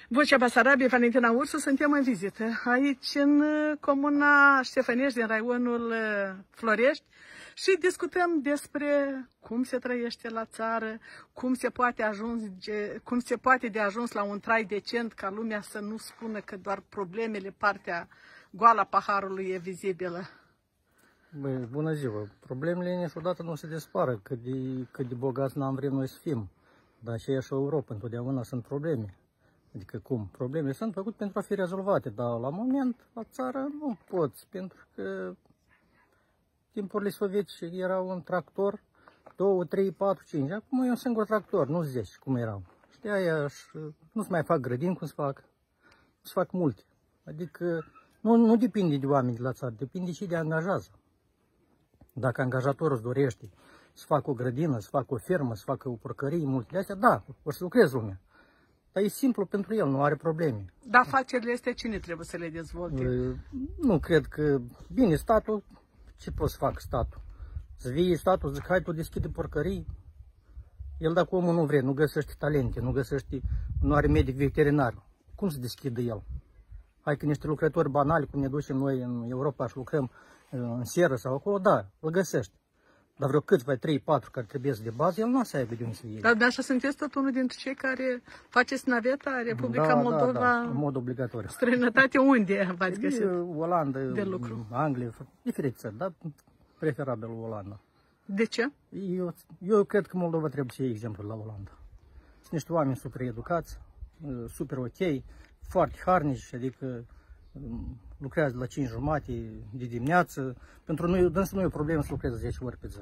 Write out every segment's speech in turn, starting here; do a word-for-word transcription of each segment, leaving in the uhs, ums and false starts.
Vocea Basarabiei, Valentina Ursu, suntem în vizită aici în comuna Ștefănești din raionul Florești și discutăm despre cum se trăiește la țară, cum se poate ajunge, cum se poate de ajuns la un trai decent, ca lumea să nu spună că doar problemele, partea goală a paharului e vizibilă. Băi, bună ziua! Problemele niciodată nu se dispară, cât de, cât de bogați n-am vrem noi să fim. Dar aceea și Europa, întotdeauna sunt probleme. Adică cum? Problemele sunt făcute pentru a fi rezolvate, dar la moment, la țară, nu poți, pentru că timpurile sovietice era un tractor, două, trei, patru, cinci, acum e un singur tractor, nu zeci, cum erau. Știi, aia nu se mai fac grădini cum se fac, nu se fac multe. Adică nu, nu depinde de oameni de la țară, depinde și de angajează. Dacă angajatorul îți dorește să facă o grădină, să facă o fermă, să facă o porcărie, multe de astea, da, o să lucrezi lumea. Dar e simplu pentru el, nu are probleme. Dar afacerile astea cine trebuie să le dezvolte? Nu cred că... Bine, statul, ce poate să facă statul? Să vie statul, zic, hai tu deschide porcării. El dacă omul nu vrea, nu găsește talente, nu găsește, nu are medic veterinar, cum să deschidă el? Hai că niște lucrători banali, cum ne ducem noi în Europa și lucrăm în seră sau acolo, da, îl găsești. Dar vreo câțiva, trei, patru care trebuie să de bază, el nu o să aibă de unde să iei. Dar de așa sunteți tot unul dintre cei care faceți naveta Republica da, Moldova? Da, da, în mod obligatoriu. Străinătate unde v-ați găsit? Olanda, de lucru. Anglia, diferite țări, dar preferabil Olanda. De ce? Eu, eu cred că Moldova trebuie să iei exemplu la Olanda. Sunt niște oameni super educați, super ok, foarte harnici, adică lucrează la cinci jumate de dimineață. Pentru noi, dânsă nu e o problemă să lucreze zece ori pe zi.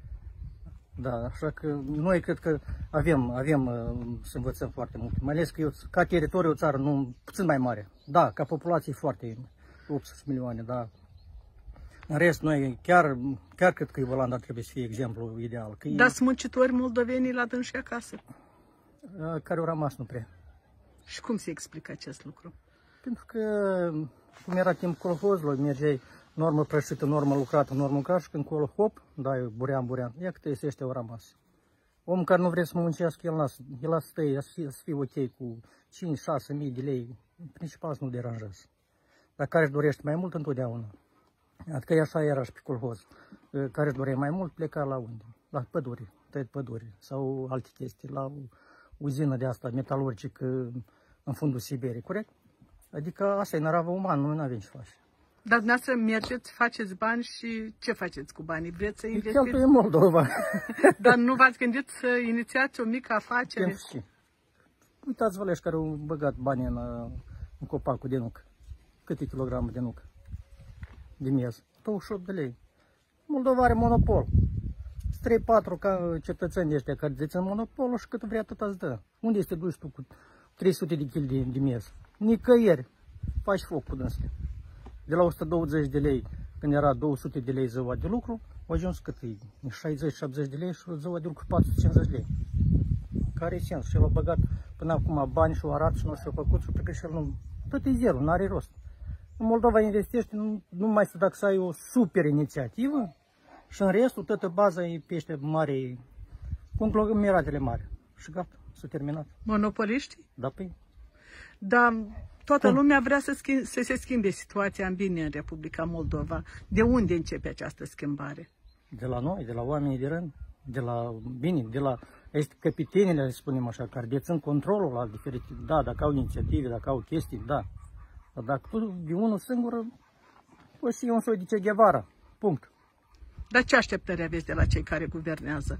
Da, așa că noi cred că avem, avem să învățăm foarte mult. Mai ales că eu, ca teritoriu o țară nu, puțin mai mare. Da, ca populație foarte, optsprezece milioane, da. În rest, noi chiar, chiar cred că Olanda trebuie să fie exemplu ideal. Că Dar sunt muncitori moldovenii la dânsi acasă? Care au rămas nu prea. Și cum se explică acest lucru? Pentru că, cum era timp colhozului, mergeai normă prășită, normă lucrată, normă lucrată și când colo, hop, dai burean, burean. Ia câte este ăștia au rămas. Omul care nu vrea să muncească, el lasă, el lasă tăi, să fie ok cu cinci șase mii de lei, în principal să nu deranjează. Dar care își dorește mai mult întotdeauna. Adică așa era și pe colhoz. Care își dorea mai mult, pleca la unde? La păduri, tăiat păduri sau alte chestii, la o uzină de asta metalurgică în fundul Siberiei, corect? Adică asta e năravă umană, noi nu avem ce face. Dar dumneavoastră mergeți, faceți bani și ce faceți cu banii? Vreți să investiți? Cheltuie Moldova. Dar nu v-ați gândit să inițiați o mică afacere? Și. Uitați-vă la care au băgat banii în, în copacul de nucă. Câte kilograme de nucă? De miez? douăzeci și opt de lei. Moldova are monopol. trei patru ca cetățeni ăștia care dețin monopolul și cât vrea atât îți dă. Unde este duci tu cu trei sute de kg de, de miez? Nicăieri. Faci foc cu dânsele. De la o sută douăzeci de lei, când era două sute de lei ziua de lucru, au ajuns cât e? șaizeci șaptezeci de lei și ziua de lucru patru sute cincizeci de lei. Care e sens? Și el a băgat până acum bani și o arată și nu și-a făcut și plecă și el nu... Tot e zero, nu are rost. În Moldova investești nu, numai să dacă să ai o super inițiativă și în restul toată baza e pe ăștia mari, conglomeratele mari. Și gata, s-a terminat. Monopoliști? Da, păi. Dar toată Cum? lumea vrea să, schimb, să se schimbe situația în bine în Republica Moldova. De unde începe această schimbare? De la noi, de la oamenii de rând, de la, bine, de la capitenile, să spunem așa, care dețin controlul la diferite, da, dacă au inițiative, dacă au chestii, da. Dar dacă tu de unul singur, poți fi un soi de Che Guevara, punct. Dar ce așteptări aveți de la cei care guvernează?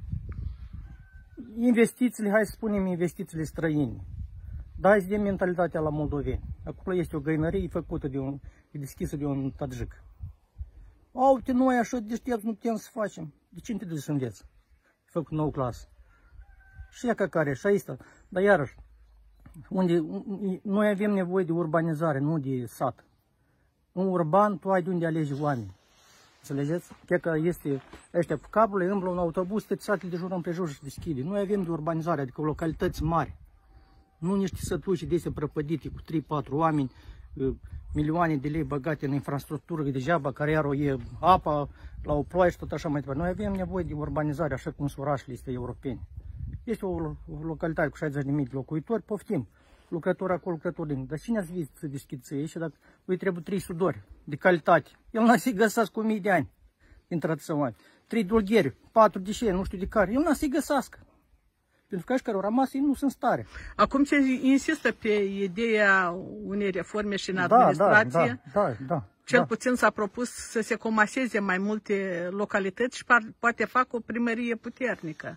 Investițiile, hai să spunem investițiile străine. Da, hai să vedem mentalitatea la moldoveni. Acolo este o găinărie făcută de un, e deschisă de un tajic. Aute, noi așa deștepți nu putem să facem. De ce nu te duci să înveți? E făcut nouă clasă. Și ea ca care, și asta. Dar iarăși, unde, noi avem nevoie de urbanizare, nu de sat. În urban, tu ai de unde alegi oameni. Înțelegeți? Cred că este ăștia cu caburile, îmblă un autobuz, toate satele de jur împrejur și deschide. Noi avem de urbanizare, adică localități mari. Nu niște sătuci de astea prăpădite cu trei patru oameni, milioane de lei băgate în infrastructură degeaba, care iar o e apa la o ploaie și tot așa mai departe. Noi avem nevoie de urbanizare, așa cum sunt orașele este europene. Este o localitate cu șaizeci de mii de locuitori, poftim. lucrător acolo, lucrător din. Dar cine ați văzut să deschideți aici dacă îi trebuie trei sudori de calitate? El n-a să-i găsească cu mii de ani din tradițional. Trei dulgheri, patru deșeuri, nu știu de care. El n-a să-i găsească. Pentru că care au rămas, ei nu sunt stare. Acum se insistă pe ideea unei reforme și în administrație. Da, da, da, da. Cel da. puțin s-a propus să se comaseze mai multe localități și poate fac o primărie puternică.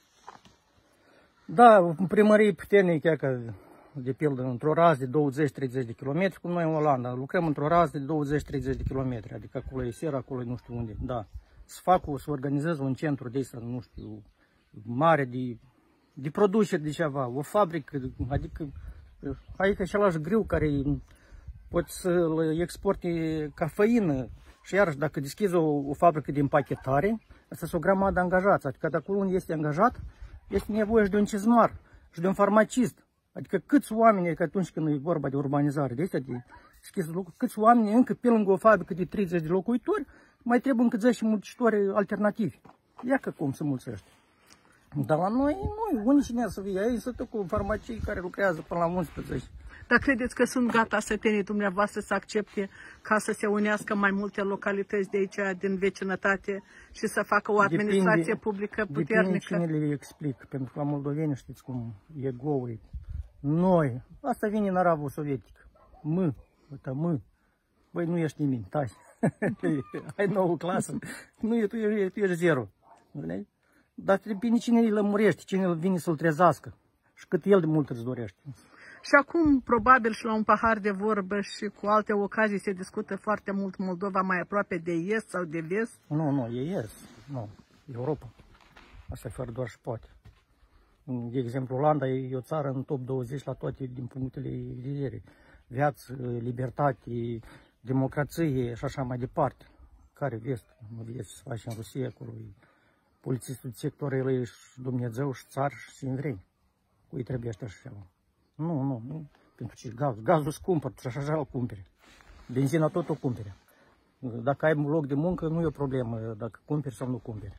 Da, o primărie puternică, că de pildă într-o rază de douăzeci treizeci de kilometri, cum noi în Olanda. Lucrăm într-o rază de douăzeci treizeci de kilometri, adică acolo e seră, acolo e nu știu unde. Da. Să fac, să organizez un centru de ăsta, nu știu, mare de, de producere de ceva, o fabrică, adică, adică același grâu care poți să exporte cafeină și iarăși dacă deschizi o, o fabrică de împachetare, asta sunt o grămadă de angajați, adică dacă unul este angajat, este nevoie și de un cizmar și de un farmacist. Adică câți oameni, că atunci când e vorba de urbanizare, de astea de deschis lucruri, câți oameni încă pe lângă o fabrică de treizeci de locuitori, mai trebuie încă zece muncitori alternativi. Ia că cum se mulțește. Dar la noi, noi, unii cine să fie, ei sunt cu farmacii care lucrează până la unsprezece. Dar credeți că sunt gata sătenii dumneavoastră să accepte ca să se unească mai multe localități de aici, din vecinătate și să facă o administrație depinde, publică puternică? Depinde cine le explic, pentru că la moldoveni știți cum ego-ul. Noi, asta vine în Arabul Sovietic. Mă, uita, mă. Băi, nu ești nimic, taci. Ai nouă clasă. Nu, tu ești, tu ești zero. Dar depinde cine îi lămurește, cine îl vine să-l trezească. Și cât el de mult îți dorește. Și acum, probabil și la un pahar de vorbă și cu alte ocazii se discută foarte mult Moldova mai aproape de est sau de vest? Nu, nu, e est. Nu, Europa. Asta e fără doar și poate. De exemplu, Olanda e o țară în top douăzeci la toate din punctele de vedere. Viață, libertate, democrație și așa mai departe. Care vest? Nu vezi să faci în Rusia, acolo e polițistul sectorul e și Dumnezeu și țar și evrei. Cui trebuie așa și ceva. Nu, nu, nu. Pentru ce gazul? Gazul se cumpără și așa îl cumpere. Benzina tot o cumpere. Dacă ai un loc de muncă, nu e o problemă dacă cumperi sau nu cumperi.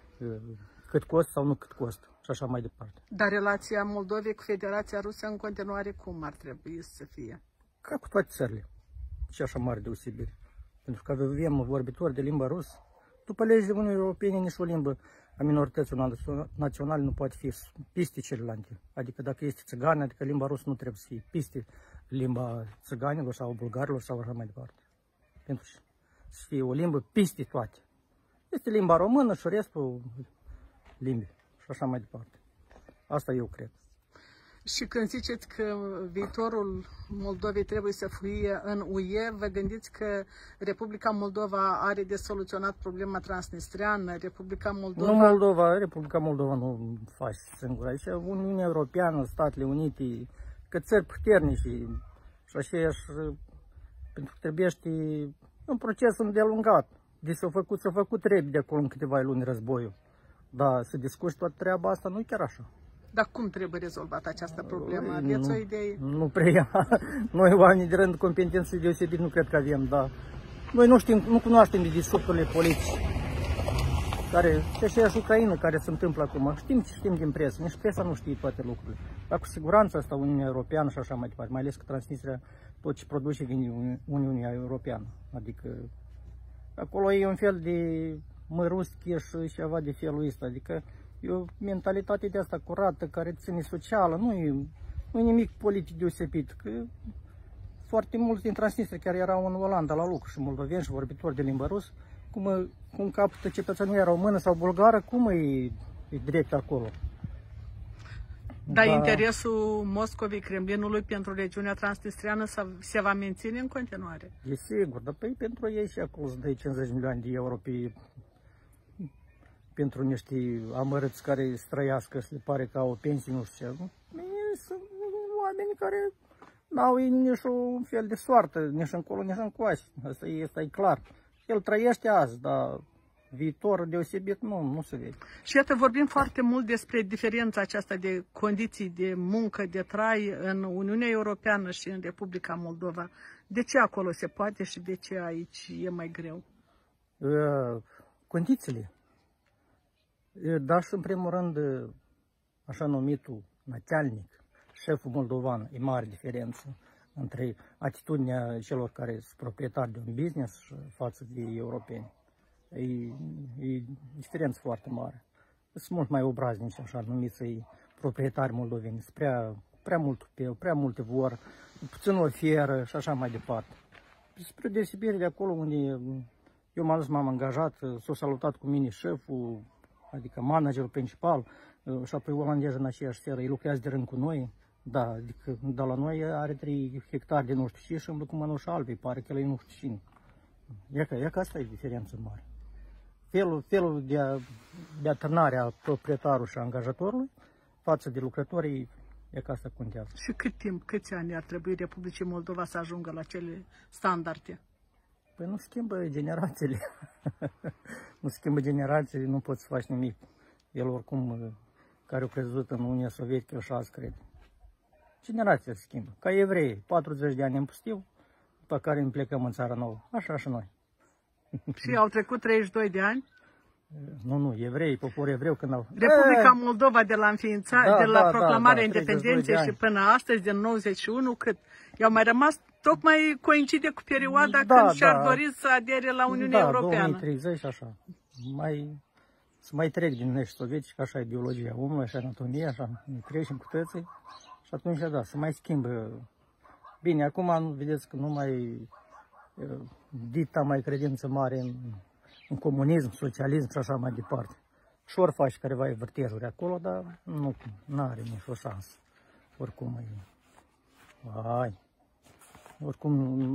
Cât costă sau nu cât costă. Și așa mai departe. Dar relația Moldovei cu Federația Rusă în continuare cum ar trebui să fie? Ca cu toate țările. Și așa mare deosebire. Pentru că avem vorbitori de limba rusă. După legile Uniunii Europene, nici o limbă a minorităților naționale nu poate fi peste celelalte. Adică dacă este țigană, adică limba rusă nu trebuie să fie peste limba țiganilor sau bulgarilor sau așa mai departe. Pentru că să fie o limbă peste toate. Este limba română și restul limbi și așa mai departe. Asta eu cred. Și când ziceți că viitorul Moldovei trebuie să fie în U E, vă gândiți că Republica Moldova are de soluționat problema transnistreană? Republica Moldova... Nu Moldova, Republica Moldova nu face singură. Aici Uniunea Europeană, Statele Unite, că țări puternice și aceeași, pentru că trebuie un proces îndelungat. Deci s-a făcut, s-a făcut repede acolo în câteva luni războiul. Dar să discuți toată treaba asta nu e chiar așa. Dar cum trebuie rezolvată această problemă? Aveți nu, o idee? Nu prea. Noi, oamenii de rând, competențe deosebit, nu cred că avem, dar noi nu știm, nu cunoaștem de discuțiile politice. Care, și aceeași Ucraina care se întâmplă acum. Știm ce știm din presă, nici presa nu știe toate lucrurile. Dar cu siguranță asta Uniunea Europeană și așa mai departe, mai ales că Transnistria tot ce produce din Uniunea Europeană. Adică acolo e un fel de măruschi și ceva de felul ăsta, adică e o mentalitate de asta curată, care ține socială, nu e, nu e nimic politic deosebit. Că foarte mulți din Transnistria chiar erau în Olanda la lucru și moldoveni și vorbitori de limba rusă, cum, cum capătă cetățenia română sau bulgară, cum e, e direct acolo. Dar da. Interesul Moscovei, Kremlinului pentru regiunea transnistriană se va menține în continuare? E sigur, dar păi pentru ei și acolo îți dai cincizeci milioane de euro pe, pentru niște amărâți care străiască și le pare că au o pensie, nu știu ce. Sunt oameni care n-au nici un fel de soartă, nici încolo, nici încoace. Asta e, asta e clar. El trăiește azi, dar viitorul deosebit nu, nu se vede. Și iată, vorbim foarte mult despre diferența aceasta de condiții de muncă, de trai în Uniunea Europeană și în Republica Moldova. De ce acolo se poate și de ce aici e mai greu? Uh, condițiile. Dar și în primul rând, așa numitul națialnic șeful moldovan, e mare diferență între atitudinea celor care sunt proprietari de un business față de europeni. E, e diferență foarte mare. Sunt mult mai obraznici, așa numiți proprietari moldoveni. Sunt prea, prea mult pe, prea multe vor, puțin oferă și așa mai departe. Spre deosebire de acolo unde eu m-am dus, m-am angajat, s-a salutat cu mine șeful, adică managerul principal, și apoi olandeză în aceeași seară, ei lucrează de rând cu noi. Da, adică, dar la noi are trei hectare de nu știu ce și îmblă cu mănușa albă, pare că el e nu știu cine. E că, e că asta e diferență mare. Felul, felul de, a, de atârnare a proprietarului și a angajatorului față de lucrătorii, e că asta contează. Și cât timp, câți ani ar trebui Republicii Moldova să ajungă la cele standarde? Păi nu schimbă generațiile. Nu schimbă generațiile, nu poți să faci nimic. El oricum, care a crezut în Uniunea Sovietică, așa azi crede. Generația se schimbă. Ca evrei, patruzeci de ani în pustiu, după care îmi plecăm în țara nouă. Așa și noi. Și au trecut treizeci și doi de ani? Nu, nu, evrei, popor evreu când au... Republica Moldova de la înființare, da, de la da, proclamarea da, da, independenței și până astăzi, din nouăzeci și unu, cât? I-au mai rămas, tocmai coincide cu perioada da, când da, și-ar dori să adere la Uniunea da, Europeană. două mii treizeci, așa. Mai, să mai trec din nești sovietici, că așa e biologia omului, așa anatomia, așa, ne trecem cu toții. Și atunci, da, se mai schimbă. Bine, acum vedeți că nu mai dita mai credință mare în, în comunism, socialism și așa mai departe. Și ori faci careva vârtejuri acolo, dar nu are nicio șansă. Oricum e. Hai. Oricum,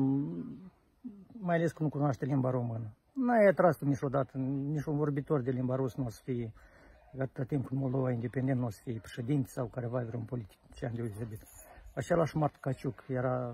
mai ales că nu cunoaște limba română. N-ai atras niciodată, niciun vorbitor de limba rusă nu o să fie, atâta timp când Moldova independent nu o să fie președinte sau careva vreun politician deosebit. Același Martu Caciuc era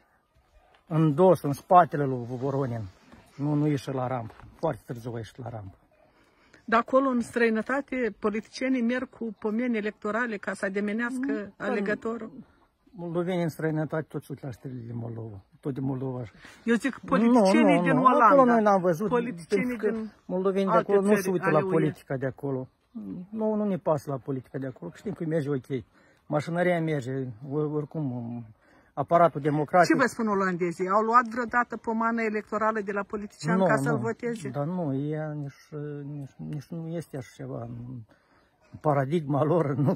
în dos, în spatele lui Voronin. Nu, nu ieși la rampă. Foarte târziu a ieșit la rampă. Dar acolo, în străinătate, politicienii merg cu pomeni electorale ca să ademenească alegătorul. Moldovenii în străinătate toți uit la stelele din Moldova. Tot din Moldova. Eu zic politicienii nu, nu, din nu. Olanda. Acolo noi n-am văzut. Politicienii din moldovenii de acolo nu se uită la politica de acolo. Nu, nu ne pasă la politica de acolo. Știm că merge ok. Mașinăria merge, oricum, aparatul democratic. Ce vă spun olandezii? Au luat vreodată pomană electorală de la politician ca să-l voteze? Dar nu, ea nici, nici, nici nu este așa ceva. Paradigma lor, nu,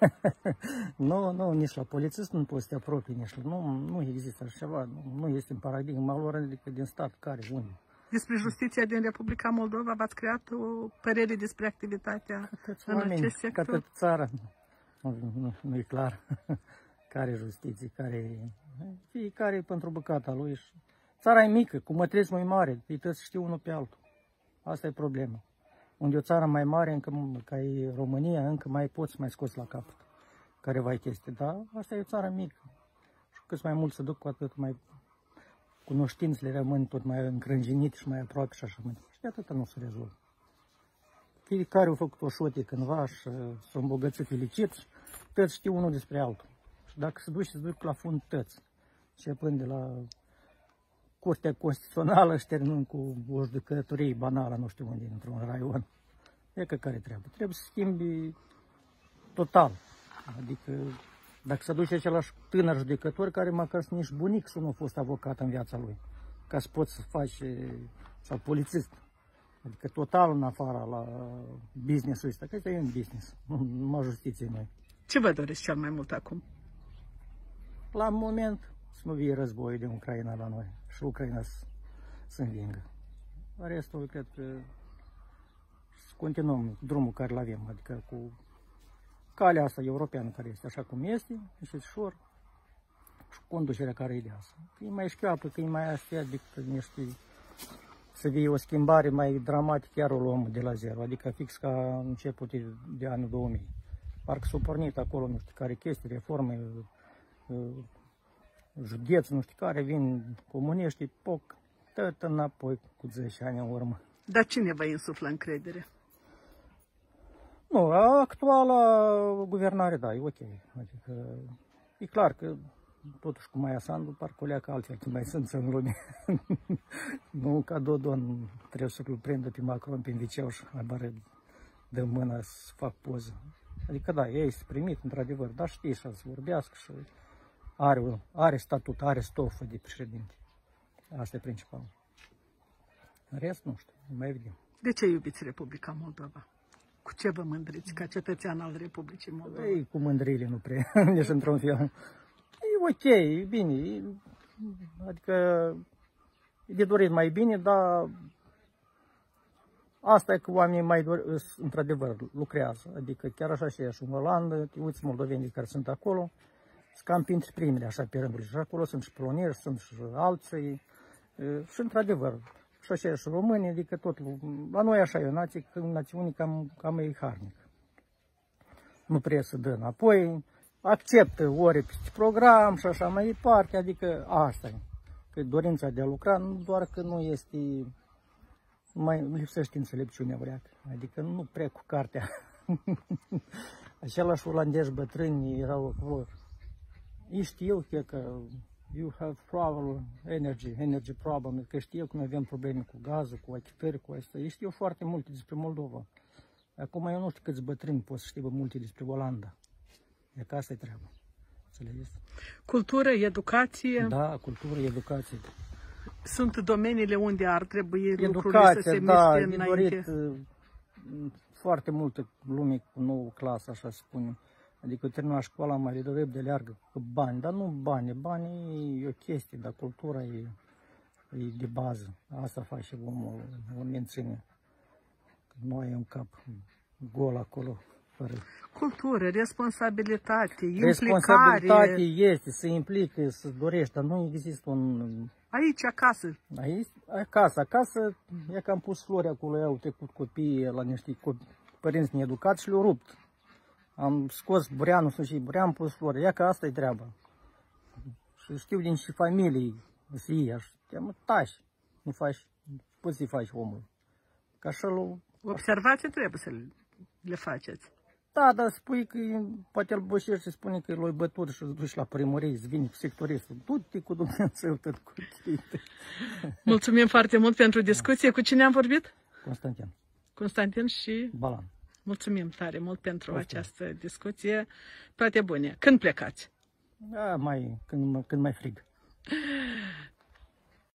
nu, nu, nici la polițist nu poți să te apropii, nici, nu, nu există așa ceva, nu, nu este în paradigma lor, adică din stat, care, unde. Despre justiția din Republica Moldova v-ați creat o părere despre activitatea în oameni, acest sector? Ca toată țara, nu, nu, nu e clar care justiție, care, fiecare pentru bucata lui. Țara e mică, cu mătreți mai mare, ei toți știu unul pe altul, asta e problema. Unde o țară mai mare, încă, ca e România, încă mai poți mai scoți la capăt careva chestii. Dar asta e o țară mică. Și cât mai mult se duc, cu atât mai cunoștințele rămân tot mai încrânjenite și mai aproape și așa mai departe. Și de atâta nu se rezolvă. Fiecare a făcut o șotie cândva și s-a îmbogățit felicit și toți știu unul despre altul. Și dacă se duce, se duc la fund toți. Începând de la Curtea Constituțională și terminând cu o judecătorie banală, nu știu unde, într-un raion. E că care treabă? Trebuie să schimbi total. Adică, dacă se duce același tânăr judecător, care măcar nici bunic și nu a fost avocat în viața lui, ca să poți să faci, sau polițist. Adică total în afara la business-ul ăsta, că ăsta e un business, numai justiție noi. Ce vă doriți cel mai mult acum? La moment, să nu vie războiul din Ucraina la noi și Ucraina să, să învingă. Restul, cred că să continuăm drumul care îl avem, adică cu calea asta europeană care este așa cum este, și ușor, și conducerea care e de asta. Că e mai șchioapă, că e mai astea decât niște, să vie o schimbare mai dramatică, chiar o luăm de la zero, adică fix ca început de anul două mii. Parcă s-a pornit acolo, nu știu care chestii, reforme, județ, nu știu care, vin comuniști, poc, tot înapoi cu zece ani în urmă. Dar cine vă insuflă încredere? Nu, actuala guvernare, da, e ok. Adică, e clar că totuși cu Maia Sandu, parcă o leacă altfel, când mai sunt în lume. Nu ca Dodon trebuie să-l prindă pe Macron, pe Viceu și mai bare de mână să fac poză. Adică da, ei sunt primit într-adevăr, dar știi și să vorbească și are, are statut, are stofă de președinte. Asta e principal. În rest, nu știu, nu mai vedem. De ce iubiți Republica Moldova? Cu ce vă mândriți ca cetățean al Republicii Moldova? Ei, cu mândrile nu prea, nici într-un fel. E ok, e bine, e, adică e de dorit mai bine, dar asta e că oamenii mai dor, într-adevăr lucrează. Adică chiar așa și și în Olanda, te uiți moldovenii care sunt acolo, sunt cam printre primele așa pe rânduri. Și acolo sunt și polonezi, sunt și alții. Și într-adevăr, și așa și români, adică tot, la noi așa e o nație, națiune cam, cam e harnic. Nu prea să dă înapoi, acceptă ore peste program și așa mai departe, adică asta e. Că dorința de a lucra, nu doar că nu este, mai lipsește înțelepciunea vreacă, adică nu prea cu cartea. Același olandezi bătrâni erau acolo. Ei știu că you have problem, energy, energy problem, că știu că noi avem probleme cu gazul, cu achitări, cu asta. Ei știu foarte multe despre Moldova. Acum eu nu știu câți bătrâni pot să știe multe despre Olanda. E că asta e treaba. Înțelegeți? Cultură, educație. Da, cultură, educație. Sunt domeniile unde ar trebui Educația, lucrurile să se da, miște înainte. dorit foarte multă lume cu nouă clasă, așa să spunem. Adică termina școala mai de dorit de leargă cu bani, dar nu bani, banii e o chestie, dar cultura e, e de bază. Asta face omul, o menține. Nu ai un cap gol acolo. Fără. Cultură, responsabilitate, implicare. Responsabilitate este, să implică, să dorești, dar nu există un... Aici, acasă. Aici, acasă, acasă, e că am pus flori acolo, au trecut copiii la niște copii, părinți needucați și le-au rupt. Am scos bureanul sus și burean, am pus flori, ia că asta e treaba. Și știu din și familii, să iei, așa, te-am tași, nu faci, poți să-i faci omul. Ca așa-l... Observații trebuie să le faceți. Da, dar spui că poate îl boșești și spune că l-ai bătut și îl duci la primărie, îți vine cu sectoristul. Du-te cu Dumnezeu tot cu tine. Mulțumim foarte mult pentru discuție. Cu cine am vorbit? Constantin. Constantin și Balan. Mulțumim tare mult pentru Asta. această discuție. Toate bune. Când plecați? Da, mai, când, când mai frig.